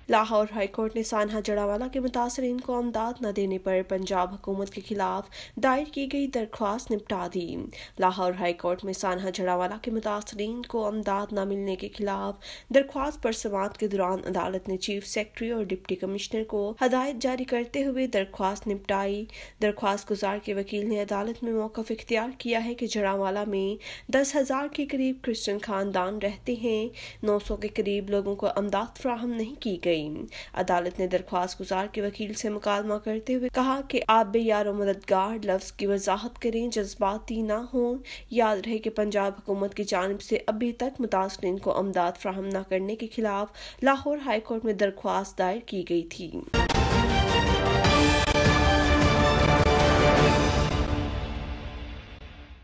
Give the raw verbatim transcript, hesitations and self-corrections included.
Lahore high court ने सानहा जड़ावाला के मुतासरीन को अमदाद न देने पर पंजाब हुकूमत के खिलाफ दायर की गई दरख्वास्त निपटा दी। लाहौर हाईकोर्ट में सानहा जड़ावाला के मुतासरीन को अमदाद न मिलने के खिलाफ दरख्वास्त पर समाअत के दौरान अदालत ने चीफ सेक्रेटरी और डिप्टी कमिश्नर को हदायत जारी करते हुए दरख्वास्त निपटाई। दरख्वास्त गुजार के वकील ने अदालत में मौक़िफ़ इख्तियार किया है कि जड़ावाला में दस हजार के करीब क्रिश्चियन खानदान रहते हैं। नौ सौ के करीब लोगों को अमदाद फ्राहम नहीं की गई। अदालत ने दरख्वास्त गुजार के वकील से मुकालमा करते हुए कहा कि आप बेयार मददगार लफ्ज की वजाहत करें, जज्बाती ना हों। याद रहे कि पंजाब हुकूमत की जानिब से अभी तक मुतासरीन को अमदाद फ्राहम न करने के खिलाफ लाहौर हाईकोर्ट में दरख्वास्त दायर की गई थी।